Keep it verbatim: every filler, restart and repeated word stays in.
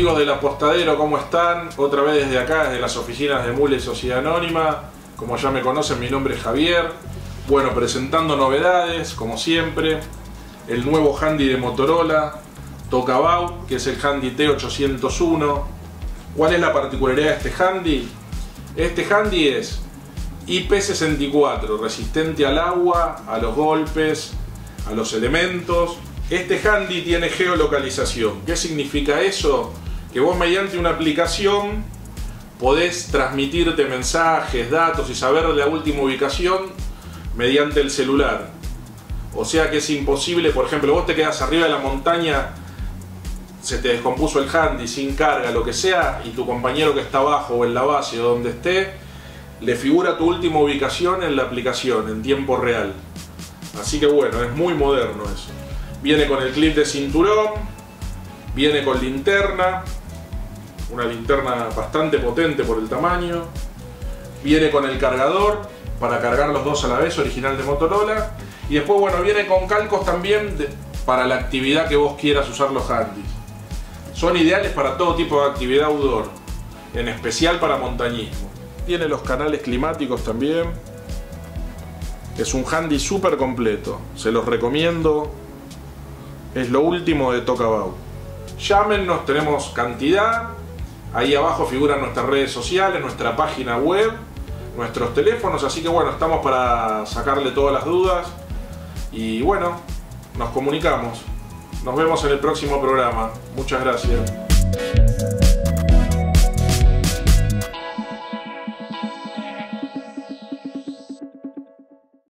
amigos del Apostadero, ¿cómo están? Otra vez desde acá, desde las oficinas de Mule Sociedad Anónima. Como ya me conocen, mi nombre es Javier. Bueno, presentando novedades, como siempre. El nuevo handy de Motorola, Tokabout, que es el handy T ochocientos uno. ¿Cuál es la particularidad de este handy? Este handy es I P sesenta y cuatro, resistente al agua, a los golpes, a los elementos. Este handy tiene geolocalización. ¿Qué significa eso? Que vos mediante una aplicación podés transmitirte mensajes, datos y saber la última ubicación mediante el celular. O sea que es imposible, por ejemplo, vos te quedás arriba de la montaña, se te descompuso el handy sin carga, lo que sea, y tu compañero que está abajo o en la base o donde esté, le figura tu última ubicación en la aplicación en tiempo real. Así que bueno, es muy moderno eso. Viene con el clip de cinturón, viene con linterna, una linterna bastante potente por el tamaño, viene con el cargador para cargar los dos a la vez, original de Motorola, y después bueno, viene con calcos también de, para la actividad que vos quieras usar los handys. Son ideales para todo tipo de actividad outdoor, en especial para montañismo. Tiene los canales climáticos también. Es un handy súper completo, se los recomiendo. Es lo último de Tokabout. Llámenos, tenemos cantidad. Ahí abajo figuran nuestras redes sociales, nuestra página web, nuestros teléfonos. Así que bueno, estamos para sacarle todas las dudas. Y bueno, nos comunicamos. Nos vemos en el próximo programa. Muchas gracias.